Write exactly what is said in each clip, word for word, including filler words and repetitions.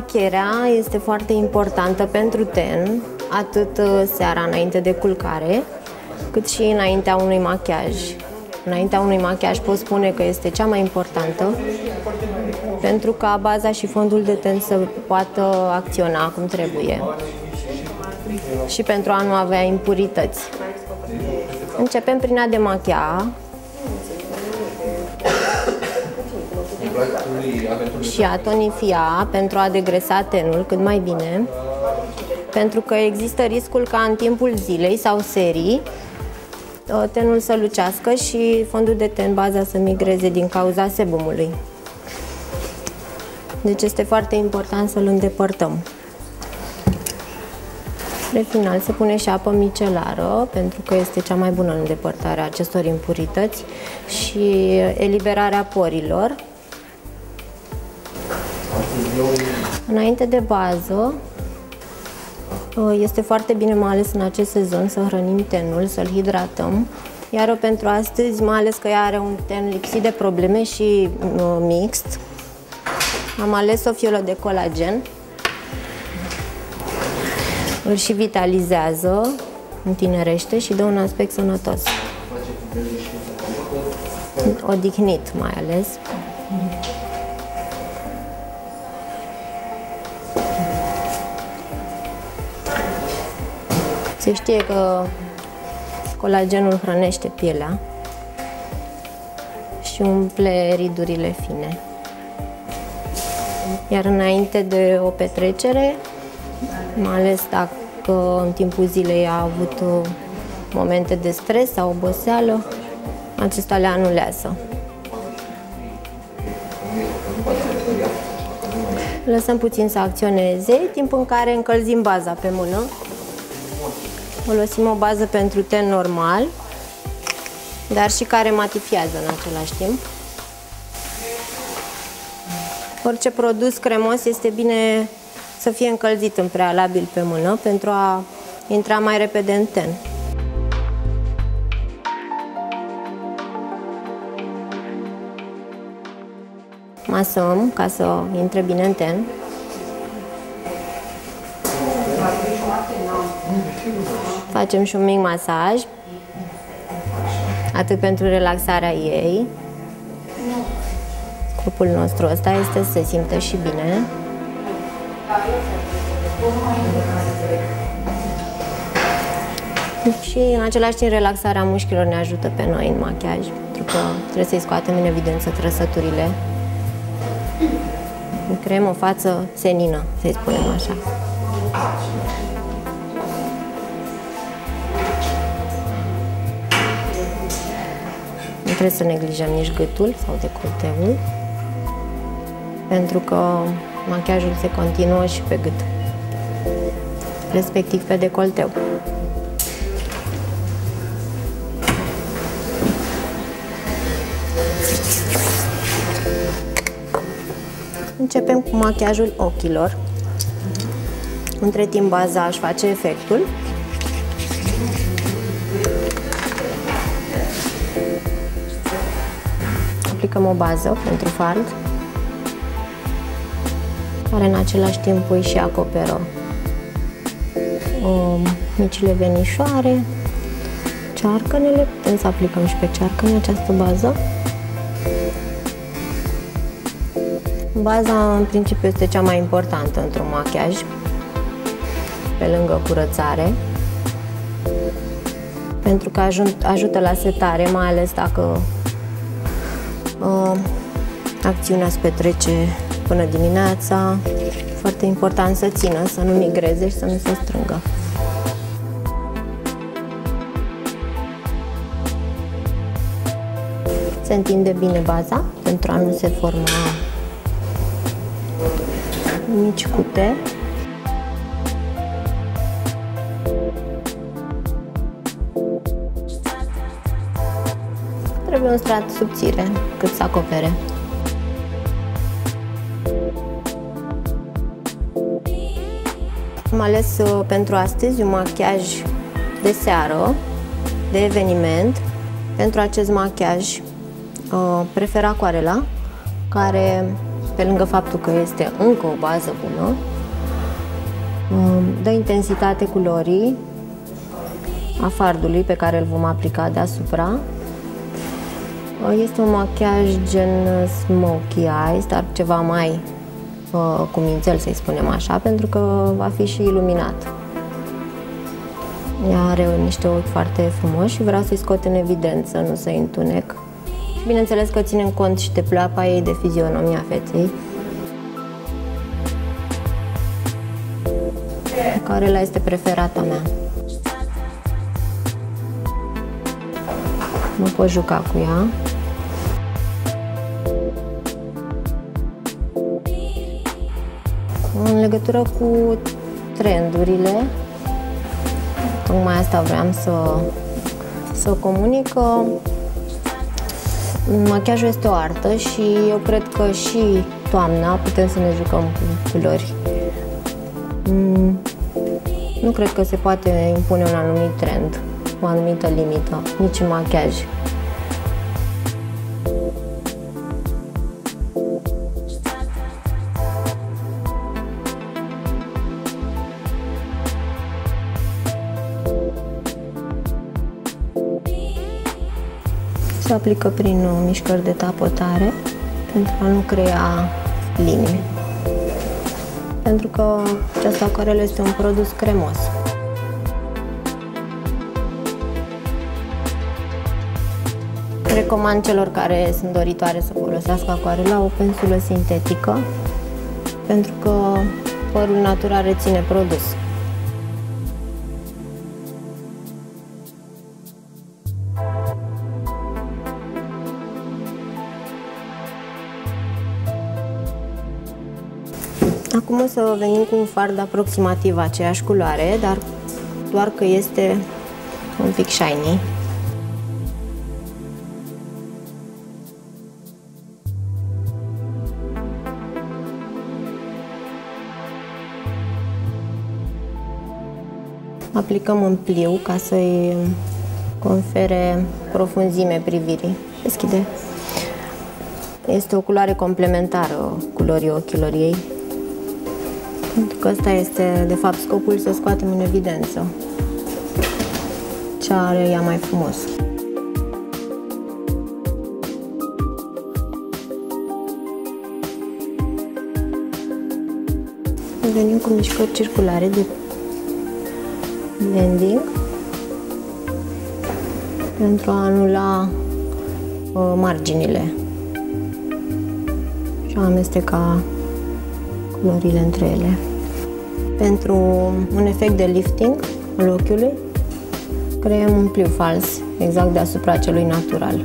Demachierea este foarte importantă pentru ten, atât seara înainte de culcare, cât și înaintea unui machiaj. Înaintea unui machiaj pot spune că este cea mai importantă, pentru ca baza și fondul de ten să poată acționa cum trebuie și pentru a nu avea impurități. Începem prin a demachia și a tonifia pentru a degresa tenul cât mai bine, pentru că există riscul ca în timpul zilei sau serii tenul să lucească și fondul de ten, baza, să migreze din cauza sebumului. Deci este foarte important să-l îndepărtăm. De final se pune și apă micelară, pentru că este cea mai bună îndepărtare a acestor impurități și eliberarea porilor. Înainte de bază, este foarte bine, mai ales în acest sezon, să hrănim tenul, să-l hidratăm. Iar pentru astăzi, mai ales că ea are un ten lipsit de probleme și mixt, am ales o fiolă de colagen. Îl și vitalizează, întinerește și dă un aspect sănătos. Odihnit mai ales. Se știe că colagenul hrănește pielea și umple ridurile fine. Iar înainte de o petrecere, mai ales dacă în timpul zilei a avut momente de stres sau oboseală, acesta le anulează. Lăsăm puțin să acționeze, timp în care încălzim baza pe mână. Folosim o bază pentru ten normal, dar și care matifiază în același timp. Orice produs cremos este bine să fie încălzit în prealabil pe mână pentru a intra mai repede în ten. Masăm ca să intre bine în ten. Facem și un mic masaj, atât pentru relaxarea ei. Scopul nostru ăsta este să se simtă și bine. Și în același timp relaxarea mușchilor ne ajută pe noi în machiaj, pentru că trebuie să-i scoatem în evidență trăsăturile. Creăm o față senină, să-i spunem așa. Nu trebuie să neglijăm nici gâtul sau decolteul, pentru că machiajul se continuă și pe gât, respectiv pe decolteu. Începem cu machiajul ochilor. Între timp baza își face efectul. Aplicăm o bază pentru fard, care în același timp îi și acoperă um, micile venișoare, cearcănele. Putem să aplicăm și pe cearcăne această bază. Baza, în principiu, este cea mai importantă într-un machiaj, pe lângă curățare, pentru că ajută la setare, mai ales dacă uh, acțiunea se petrece până dimineața. Foarte important să țină, să nu migreze și să nu se strângă. Se întinde bine baza pentru a nu se forma mici cute. Trebuie un strat subțire cât să acopere. Am ales uh, pentru astăzi un machiaj de seară, de eveniment. Pentru acest machiaj uh, prefer acuarela, care pe lângă faptul că este încă o bază bună, dă intensitate culorii a fardului pe care îl vom aplica deasupra. Este un machiaj gen smokey eyes, dar ceva mai uh, cumințel, să-i spunem așa, pentru că va fi și iluminat. Ea are niște ochi foarte frumoși și vreau să-i scot în evidență, nu să-i întunec. Și bineînțeles că ținem cont și de pleoapa ei, de fizionomia feței. Carela este preferata mea. Mă pot juca cu ea. În legătură cu trendurile, tocmai asta vreau să, să comunic, că machiajul este o artă și eu cred că și toamna putem să ne jucăm cu culori. Nu cred că se poate impune un anumit trend, o anumită limită, nici în machiaj. Se aplică prin mișcări de tapotare pentru a nu crea linii. Pentru că această acuarelă este un produs cremos. Recomand celor care sunt doritoare să folosească acuarela o pensulă sintetică, pentru că părul natural reține produs. Acum o să venim cu un fard aproximativ aceeași culoare, dar doar că este un pic shiny. Aplicăm în pliu ca să-i confere profunzime privirii. Deschide. Este o culoare complementară culorii ochilor ei. Pentru că ăsta este, de fapt, scopul, să scoatem în evidență ce are ea mai frumos. Venim cu mișcări circulare de blending pentru a anula uh, marginile și a amesteca culorile între ele. Pentru un efect de lifting al ochiului, creăm un pliu fals exact deasupra celui natural.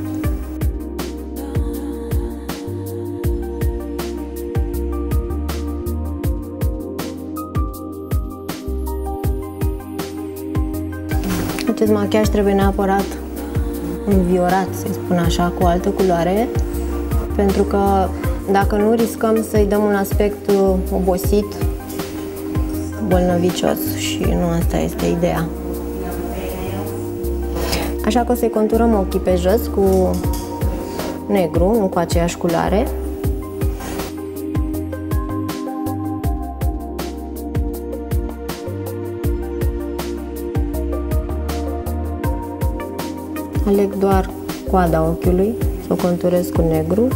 Acest machiaj trebuie neapărat înviorat, să-i spun așa, cu o altă culoare, pentru că dacă nu, riscăm să-i dăm un aspect obosit, bolnăvicios, și nu asta este ideea. Așa că o să-i conturăm ochii pe jos cu negru, nu cu aceeași culoare. Aleg doar coada ochiului, să o conturez cu negru.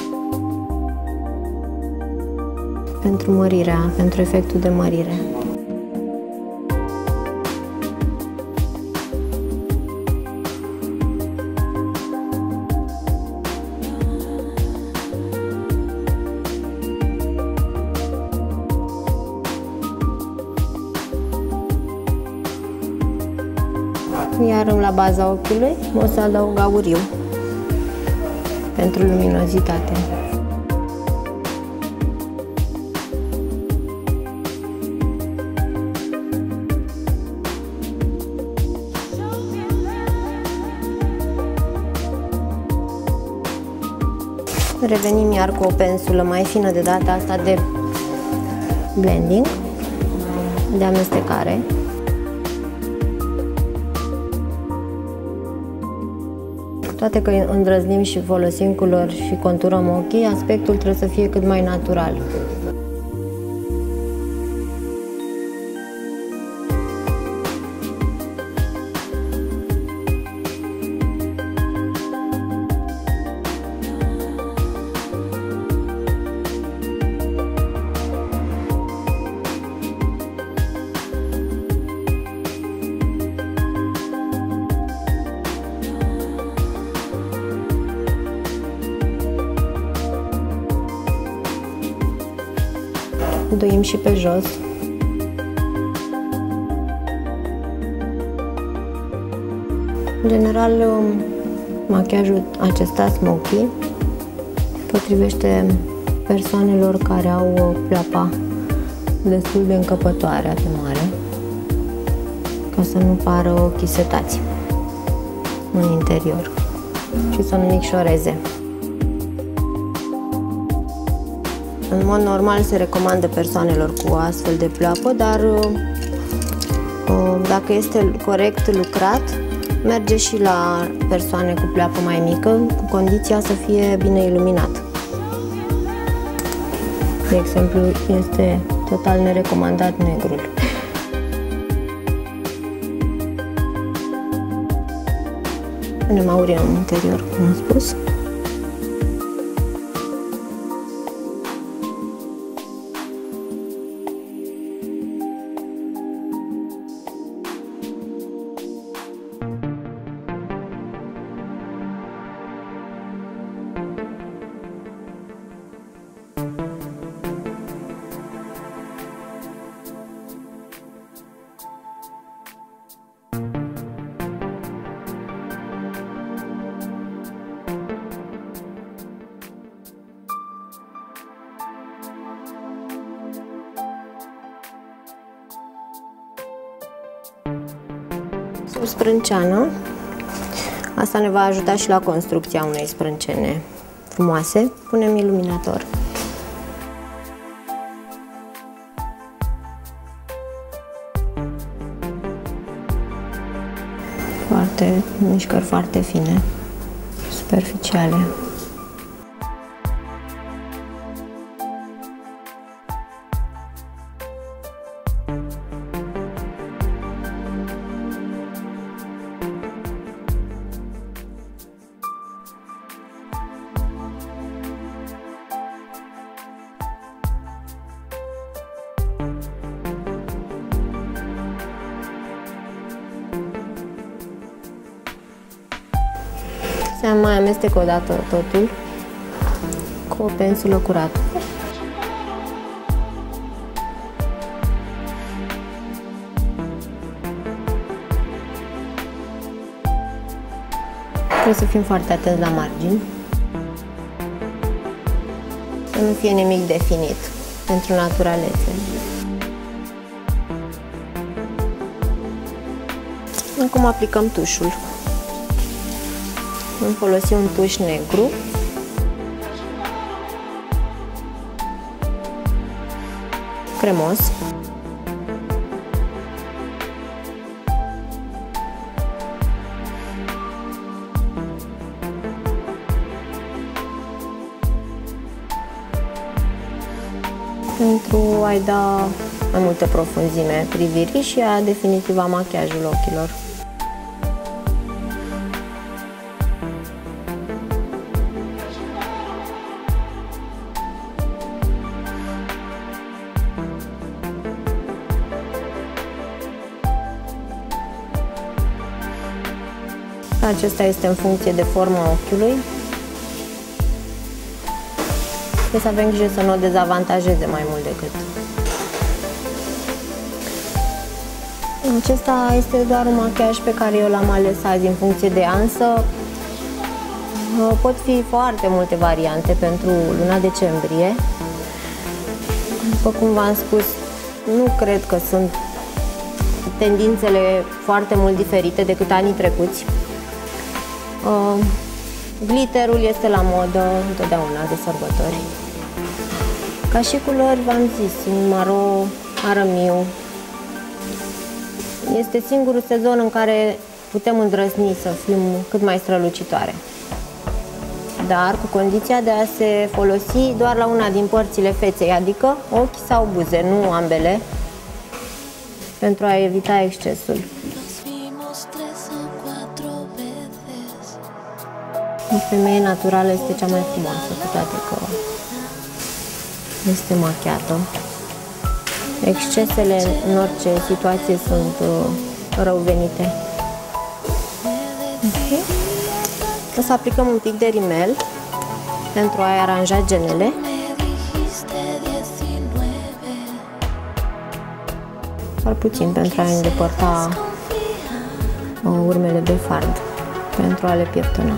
Pentru mărirea, pentru efectul de mărire. Iar la baza ochiului o să adaug auriu pentru luminozitate. Revenim iar cu o pensulă mai fină, de data asta de blending, de amestecare. toate că îndrăznim și folosim culori și conturăm ochii, aspectul trebuie să fie cât mai natural. Duim și pe jos. În general, machiajul acesta, smoky, potrivește persoanelor care au pleoapa destul de încăpătoare, atât mare, ca să nu pară ochii setați în interior și să nu micșoreze. În mod normal se recomandă persoanelor cu astfel de pleoapă, dar dacă este corect lucrat, merge și la persoane cu pleoapă mai mică, cu condiția să fie bine iluminat. De exemplu, este total nerecomandat negrul. Punem aurie în interior, cum am spus. Sub sprânceană, asta ne va ajuta și la construcția unei sprâncene frumoase. Punem iluminator. Foarte, mișcări foarte fine, superficiale. Se mai amestec o dată totul cu o pensulă curată. Trebuie să fim foarte atenți la margini, să nu fie nimic definit, pentru naturalețe. Acum aplicăm tușul. Vom folosi un tuș negru. Cremos. Pentru a-i da mai multă profunzime privirii și a definitiva machiajul ochilor. Acesta este în funcție de forma ochiului. Trebuie să avem grijă să nu o dezavantajeze mai mult decât. Acesta este doar un machiaj pe care eu l-am ales azi în funcție de an, însă pot fi foarte multe variante pentru luna decembrie. După cum v-am spus, nu cred că sunt tendințele foarte mult diferite decât anii trecuți. Uh, glitterul este la modă întotdeauna de sărbători. Ca și culori, v-am zis, maro, arămiu. Este singurul sezon în care putem îndrăzni să fim cât mai strălucitoare. Dar cu condiția de a se folosi doar la una din părțile feței, adică ochi sau buze, nu ambele, pentru a evita excesul. O femeie naturală este cea mai frumoasă, cu toate că este machiată. Excesele în orice situație sunt uh, răuvenite. Okay. O să aplicăm un pic de rimel pentru a-i aranja genele. Doar puțin pentru a îndepărta uh, urmele de fard, pentru a le pieptăna.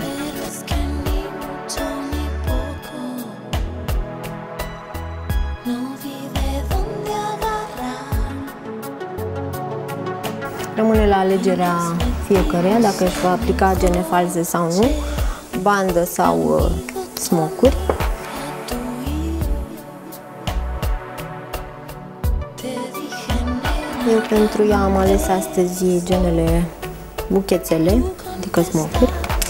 Rămâne la alegerea fiecăreia dacă își va aplica gene false sau nu, bandă sau uh, smocuri. Eu pentru ea am ales astăzi genele buchețele, adică smocuri.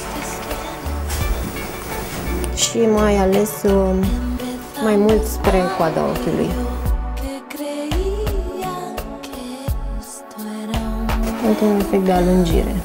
Și mai ales uh, mai mult spre coada ochiului. Pentru un efect de alungire.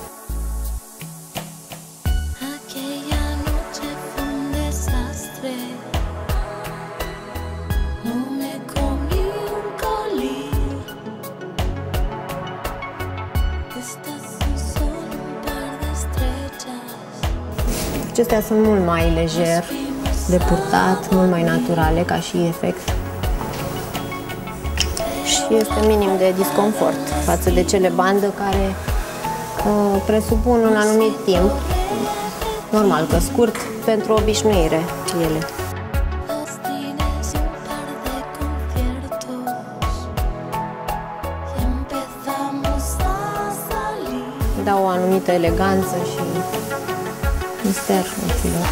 Acestea sunt mult mai lejer de purtat, mult mai naturale ca și efect. Și este minim de disconfort față de cele bandă care uh, presupun un anumit timp, normal că scurt, pentru obișnuire ele. Dau o anumită eleganță și mister ochilor.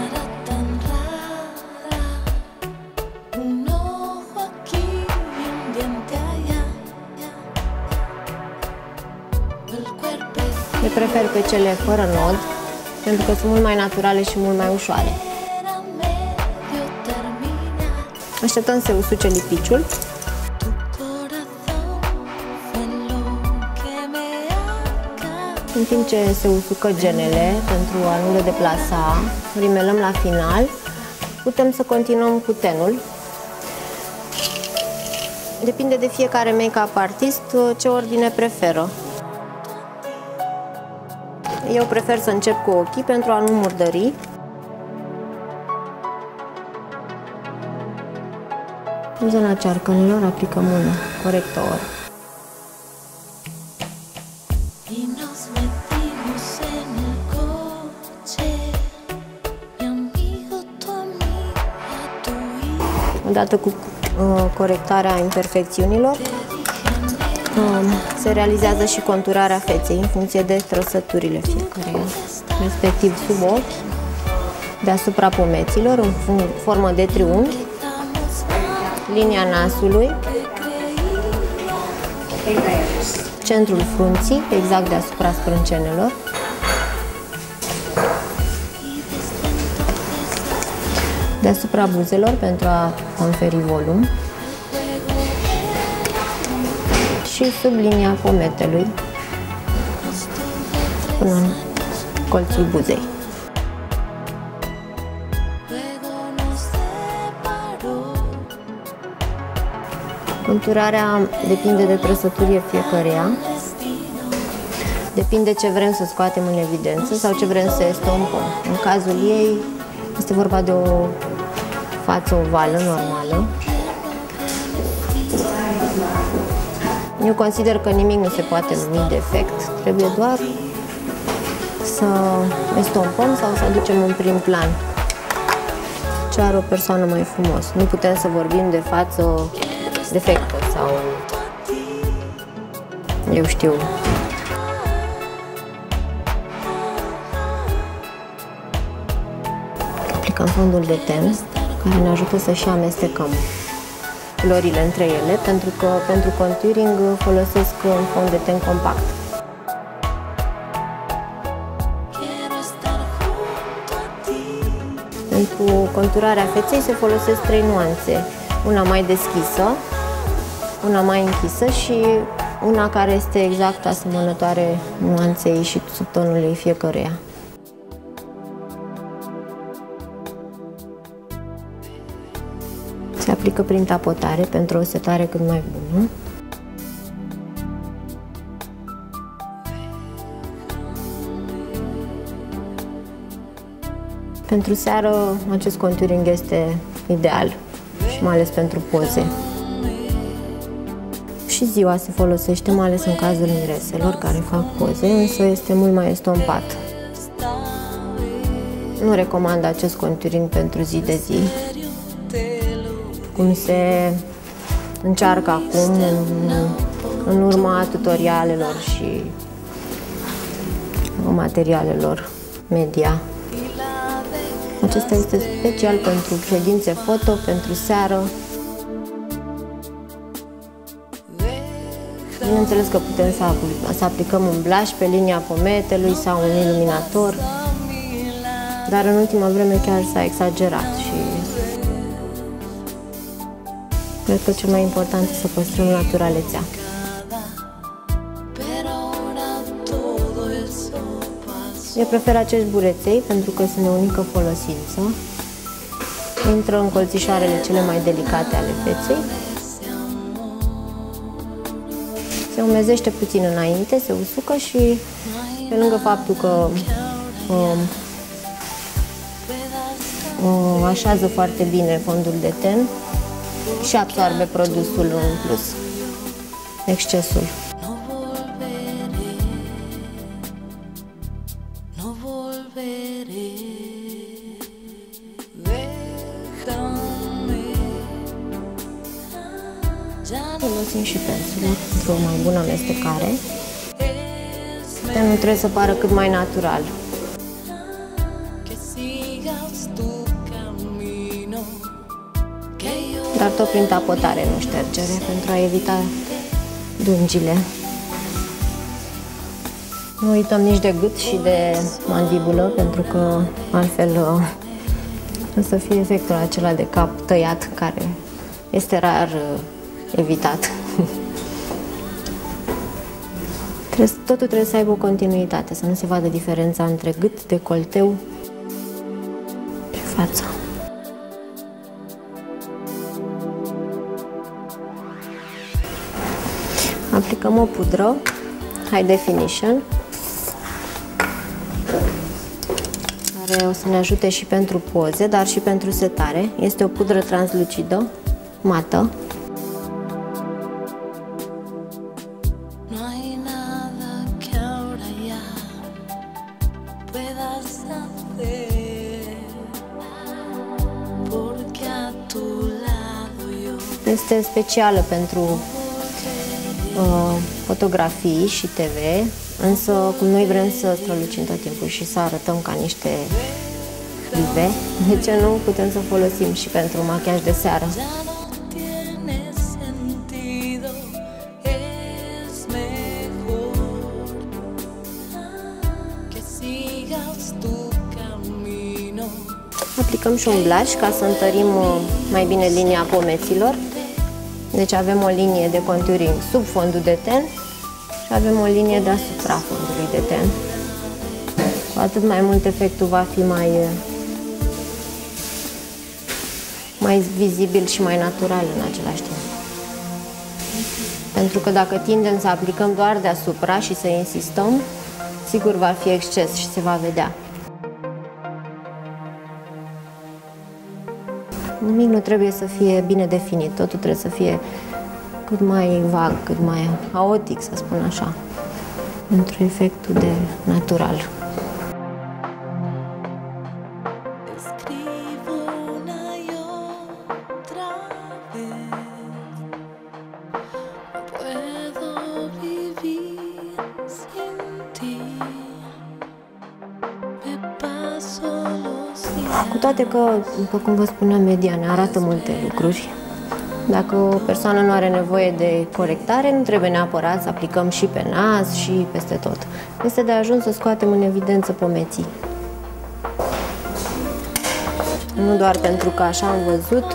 Le prefer pe cele fără nod, pentru că sunt mult mai naturale și mult mai ușoare. Așteptăm să usuce lipiciul. În timp ce se usucă genele, pentru a nu le deplasa, rimelăm la final, putem să continuăm cu tenul. Depinde de fiecare make-up artist ce ordine preferă. Eu prefer să încep cu ochii pentru a nu murdări. În zona cearcănilor aplicăm un corector. Odată cu uh, corectarea imperfecțiunilor, uh, se realizează și conturarea feței în funcție de trăsăturile fiecăreia, respectiv sub ochi, deasupra pomeților, în formă de triunghi, linia nasului, centrul frunții, exact deasupra sprâncenelor, deasupra buzelor pentru a conferi volum și sub linia pometelui până în colțul buzei. Conturarea depinde de trăsăturile fiecăreia, depinde ce vrem să scoatem în evidență sau ce vrem să estompăm. În cazul ei este vorba de o față ovală, normală. Eu consider că nimic nu se poate numi defect, trebuie doar să estompăm sau să aducem în prim plan ce are o persoană mai frumos. Nu putem să vorbim de față defectă sau eu știu. Aplicăm fondul de ten care ne ajută să și amestecăm culorile între ele, pentru că pentru contouring folosesc un fond de ten compact. Pentru conturarea feței se folosesc trei nuanțe. Una mai deschisă, una mai închisă și una care este exact asemănătoare nuanței și subtonului fiecăruia. Se aplică prin tapotare pentru o setare cât mai bună. Pentru seară, acest conturing este ideal și mai ales pentru poze. Și ziua se folosește, mai ales în cazul mireselor care fac poze, însă este mult mai estompat. Nu recomand acest conturing pentru zi de zi, cum se încearcă acum în, în urma tutorialelor și materialelor media. Acesta este special pentru ședințe foto, pentru seară. Bineînțeles că putem să, să aplicăm un blush pe linia pometelui sau un iluminator, dar în ultima vreme chiar s-a exagerat și cred că cel mai important este să păstrăm naturalețea. Eu prefer acești bureței pentru că sunt de unică folosință. Intră în colțișoarele cele mai delicate ale feței. Se umezește puțin înainte, se usucă și pe lângă faptul că um, um, așează foarte bine fondul de ten și absorbe produsul în plus, excesul. Folosim și pensulul pentru o mai bună amestecare. Tenul trebuie să pară cât mai natural. Dar tot prin tapotare, nu ștergere, pentru a evita dungile. Nu uităm nici de gât și de mandibulă, pentru că altfel o să fie efectul acela de cap tăiat, care este rar evitat. Totul trebuie să aibă o continuitate, să nu se vadă diferența între gât, decolteu și față. Aplicăm o pudră High Definition, care o să ne ajute și pentru poze, dar și pentru setare. Este o pudră translucidă, mată. Este specială pentru uh, fotografii și T V, însă cum noi vrem să strălucim tot timpul și să arătăm ca niște dive, de ce nu putem să folosim și pentru machiaj de seară. Aplicăm și un blush ca să întărim mai bine linia pomeților. Deci avem o linie de contouring sub fondul de ten și avem o linie deasupra fondului de ten. Cu atât mai mult efectul va fi mai, mai vizibil și mai natural în același timp. Pentru că dacă tindem să aplicăm doar deasupra și să insistăm, sigur va fi exces și se va vedea. Nimic nu trebuie să fie bine definit, totul trebuie să fie cât mai vag, cât mai haotic, să spun așa, pentru efectul de natural. Cu toate că, după cum vă spuneam, media ne arată multe lucruri. Dacă o persoană nu are nevoie de corectare, nu trebuie neapărat să aplicăm și pe nas și peste tot. Este de ajuns să scoatem în evidență pomeții. nu doar pentru că așa am văzut.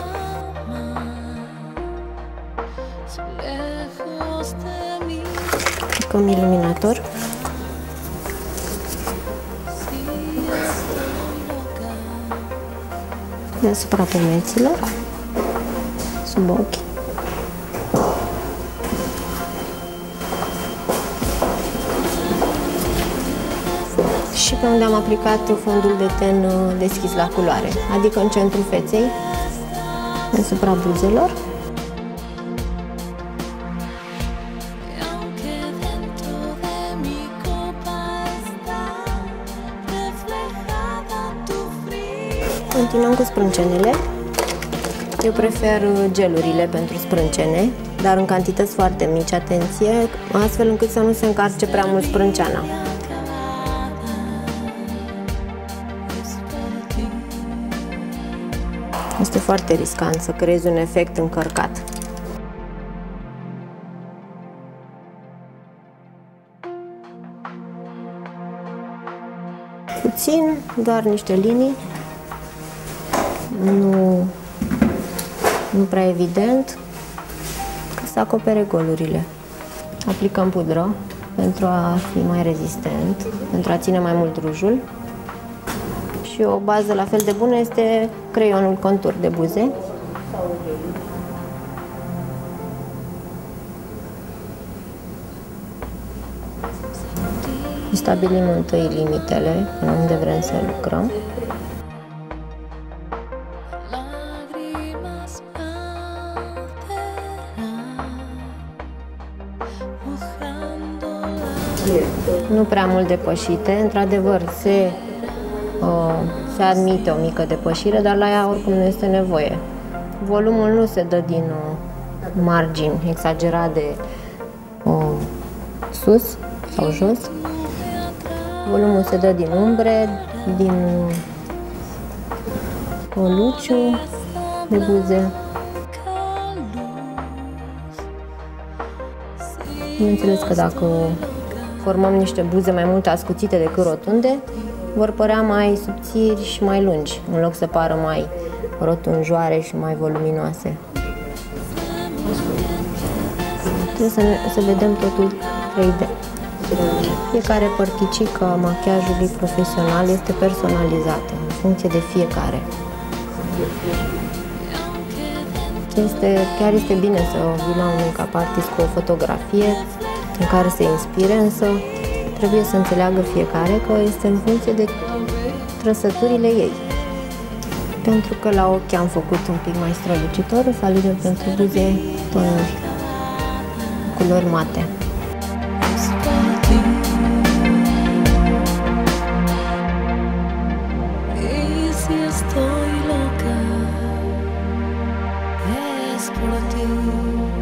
Aplicăm iluminator. Deasupra pomeților, sub ochi. Și pe unde am aplicat fondul de ten deschis la culoare, adică în centrul feței, deasupra buzelor. Continuăm cu sprâncenele. Eu prefer gelurile pentru sprâncene, dar în cantități foarte mici, atenție, astfel încât să nu se încarce prea mult sprânceana. Este foarte riscant să creezi un efect încărcat. Puțin, doar niște linii. Nu, nu prea evident, ca să acopere golurile. Aplicăm pudră pentru a fi mai rezistent, pentru a ține mai mult rujul. Și o bază la fel de bună este creionul contur de buze. Stabilim întâi limitele, unde vrem să lucrăm. Nu prea mult depășite, într-adevăr se, uh, se admite o mică depășire, dar la ea oricum nu este nevoie. Volumul nu se dă din uh, margini exagerat de uh, sus sau jos. Volumul se dă din umbre, din oluciu de buze. Bineînțeles că dacă formăm niște buze mai mult ascuțite decât rotunde, vor părea mai subțiri și mai lungi, în loc să pară mai rotunjoare și mai voluminoase. Trebuie să, ne, să vedem totul trei D. Fiecare părticică a machiajului profesional este personalizată, în funcție de fiecare. Este, chiar este bine să vii la un make-up artist cu o fotografie în care se inspire, însă trebuie să înțeleagă fiecare că este în funcție de trăsăturile ei. Pentru că la ochi am făcut un pic mai strălucitor, o să alegem pentru buze tonuri, culori mate. Estoy loca, es por ti.